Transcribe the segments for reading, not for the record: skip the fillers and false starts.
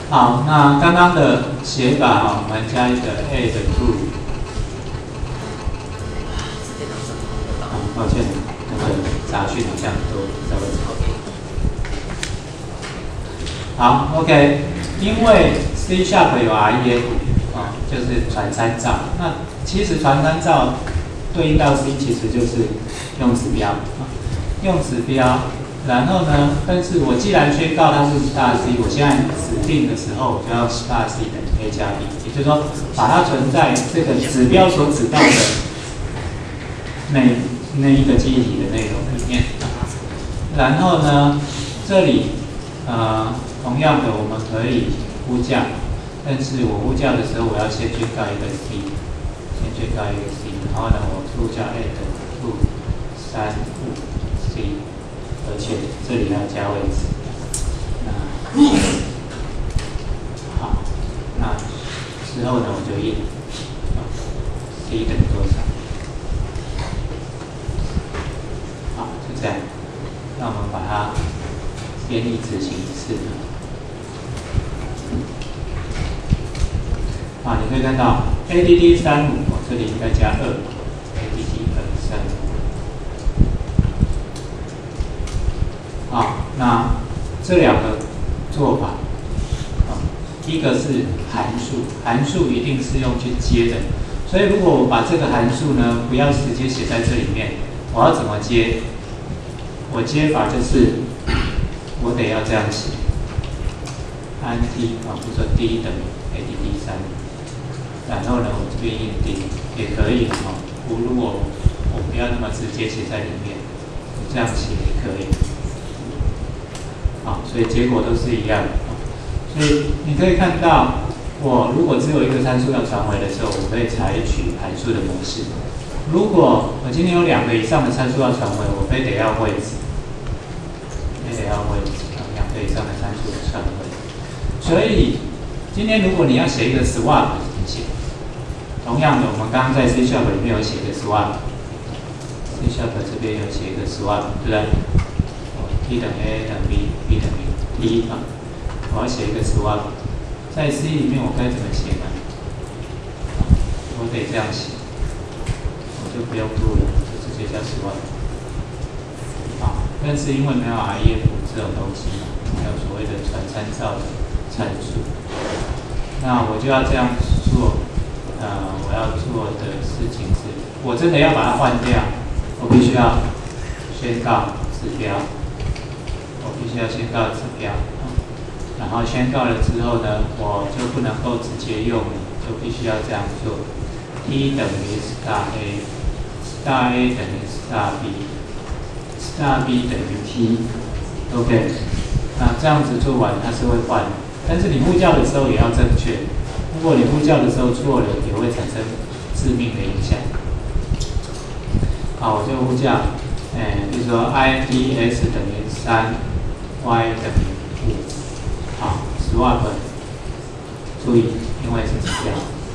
好，那刚刚的写法哈，我们加一个 add to。抱歉，那个杂讯好像都在位置。好 ，OK， 因为 C# 有 REF 啊，就是传参照。那其实传参照对应到 C 其实就是用指标啊，用指标。然后呢，但是我既然宣告它是 star C， 我现在指定的时候，我就要 star C 等于 A 加 B， 也就是说，把它存在这个指标所指到的那一个记忆体的内容里面。然后呢，这里同样的我们可以呼叫，但是我呼叫的时候，我要先宣告一个 C， 先宣告一个 C， 然后呢，我呼叫 add to 35C。而且这里要加位置，好，那之后呢我就印，C 等于多少？好，就这样。那我们把它编译执行一次。好，你可以看到 ADD 35，这里应该加2 ，ADD 235。好，那这两个做法，第一个是函数，函数一定是用去接的，所以如果我把这个函数呢，不要直接写在这里面，我要怎么接？我接法就是我得要这样写 ，int 比如说 d 等于 add 3，然后呢，我这边印 d 也可以如果我不要那么直接写在里面，我这样写也可以。所以结果都是一样的。所以你可以看到，我如果只有一个参数要传回的时候，我可以采取函数的模式。如果我今天有2个以上的参数要传回，我非得要位置，2个以上的参数传回。所以今天如果你要写一个 swap 怎么写？同样的，我们刚刚在 C# 里面有写一个 swap，C# 这边有写一个 swap， 对不对？T 等于 A 等于 B，B 等于 T 我要写一个 swap， 在 C 里面我该怎么写呢？我得这样写，我就不用do了，就直接叫 swap。但是因为没有 REF 这种东西嘛，没有所谓的传参照的参数，那我就要这样做。我要做的事情是，我真的要把它换掉，我必须要宣告指标。必须要宣告指标，然后宣告了之后呢，我就不能够直接用了，就必须要这样做。T 等于 star A，star A 等于 star B，star B 等于 T。OK， 那这样子做完它是会换的，但是你呼叫的时候也要正确。如果你呼叫的时候错了，也会产生致命的影响。好，我就呼叫，比如说 IDS 等于3。Y 等于5，好 ，swap， 注意，因为是指标，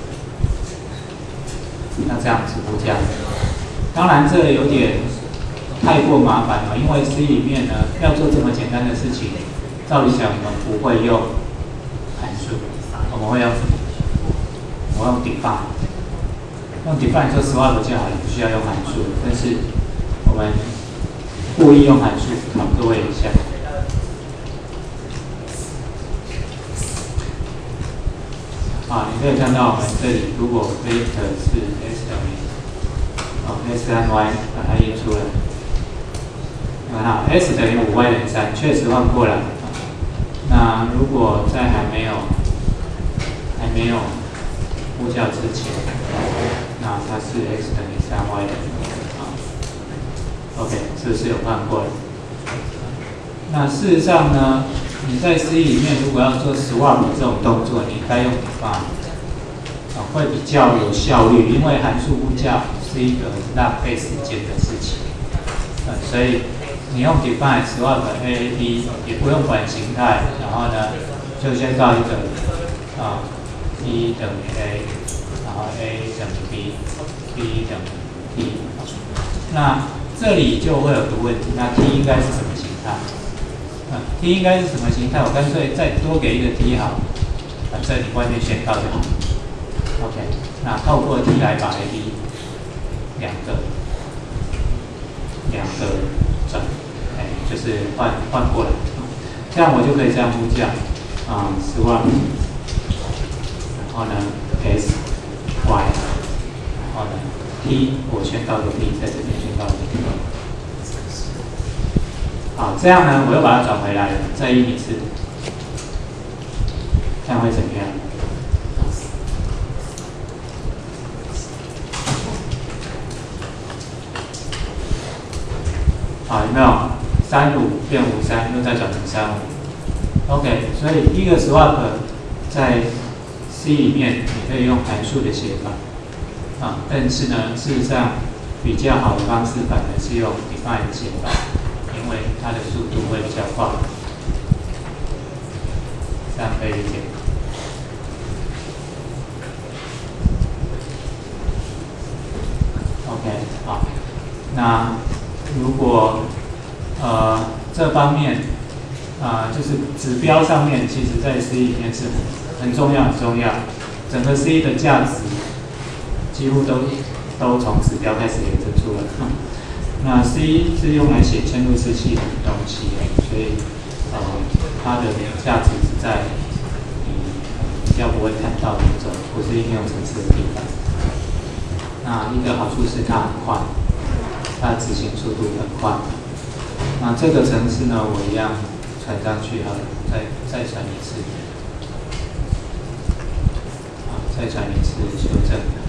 那这样子呼叫。当然，这有点太过麻烦了，因为 C 里面呢，要做这么简单的事情，照理讲我们不会用函数，我们会用什么？我用 define， 用 define 做 swap 就好了，不需要用函数。但是我们故意用函数，考各位一下。你可以看到我们这里，如果 vector 是 s 等于s 和 y， 把它印出来。好 ，s 等于5，y 等于3，确实换过来。那如果在还没有呼叫之前，那它是 x 等于3，y 等于5。OK， 是不是有换过来？那事实上呢？你在 C 里面如果要做 swap 这种动作，你应该用 define， 会比较有效率，因为函数呼叫是一个浪费时间的事情。所以你用 define swap AAD 也不用管形态，然后呢就宣告一个T 等于 A， 然后 A 等于 B，B 等于 T。那这里就会有个问题，那 T 应该是什么形态？T 应该是什么形态？我干脆再多给一个 T 好， 反正你外面先到就好。OK， 那透过 T 来把 AB 两个转，就是换过来，这样我就可以这样呼叫Swap， 然后呢 S Y， 然后呢 T 我宣告个 T， 在这边宣告个 T。好，这样呢我又把它转回来了，再印一次，这样会怎么样？好，有没有35变53，又再转成35。OK， 所以一个 swap 在 C 里面你可以用函数的写法但是呢，事实上比较好的方式反而是用 define 的写法，因为它的速度会比较快。这样可以理解。OK， 好，那如果这方面就是指标上面，其实在 C 里面是很重要。整个 C 的价值几乎都从指标开始延伸出来。那 C 是用来写嵌入式系统的东西，所以它的价值是在你比较不会看到的那种不是应用程式的地方。那一个好处是它很快，它的执行速度很快。那这个程式呢，我一样传上去好了，再传一次，再传一次修正。